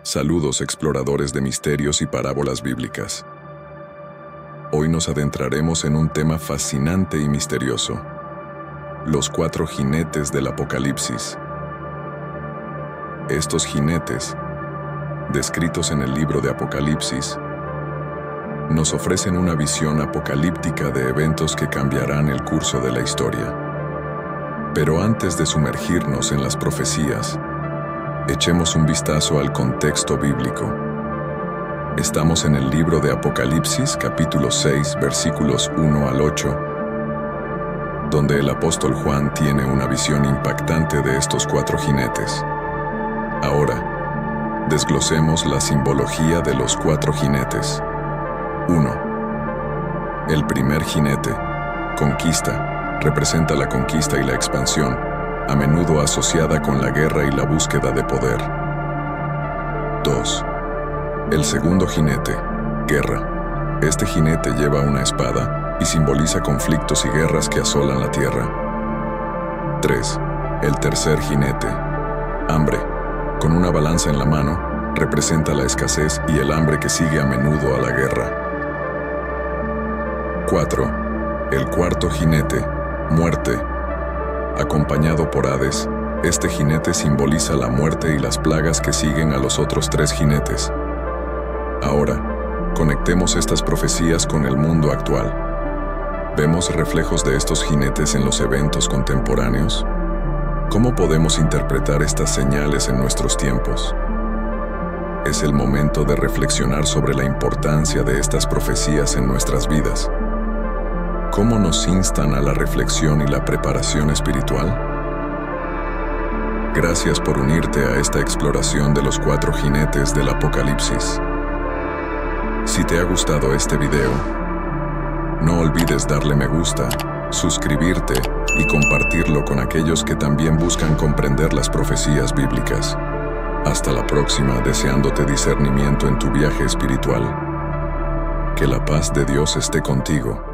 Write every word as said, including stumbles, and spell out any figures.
Saludos exploradores de misterios y parábolas bíblicas. Hoy nos adentraremos en un tema fascinante y misterioso: los cuatro jinetes del Apocalipsis. Estos jinetes, descritos en el libro de Apocalipsis, nos ofrecen una visión apocalíptica de eventos que cambiarán el curso de la historia. Pero antes de sumergirnos en las profecías, echemos un vistazo al contexto bíblico. Estamos en el libro de Apocalipsis, capítulo seis, versículos uno al ocho, donde el apóstol Juan tiene una visión impactante de estos cuatro jinetes. Ahora, desglosemos la simbología de los cuatro jinetes. uno. El primer jinete, conquista, representa la conquista y la expansión, a menudo asociada con la guerra y la búsqueda de poder. dos. El segundo jinete, guerra. Este jinete lleva una espada y simboliza conflictos y guerras que asolan la tierra. tres. El tercer jinete, hambre. Con una balanza en la mano, representa la escasez y el hambre que sigue a menudo a la guerra. cuatro. El cuarto jinete, muerte. Acompañado por Hades, este jinete simboliza la muerte y las plagas que siguen a los otros tres jinetes. Ahora, conectemos estas profecías con el mundo actual. ¿Vemos reflejos de estos jinetes en los eventos contemporáneos? ¿Cómo podemos interpretar estas señales en nuestros tiempos? Es el momento de reflexionar sobre la importancia de estas profecías en nuestras vidas. ¿Cómo nos instan a la reflexión y la preparación espiritual? Gracias por unirte a esta exploración de los cuatro jinetes del Apocalipsis. Si te ha gustado este video, no olvides darle me gusta, suscribirte y compartirlo con aquellos que también buscan comprender las profecías bíblicas. Hasta la próxima, deseándote discernimiento en tu viaje espiritual. Que la paz de Dios esté contigo.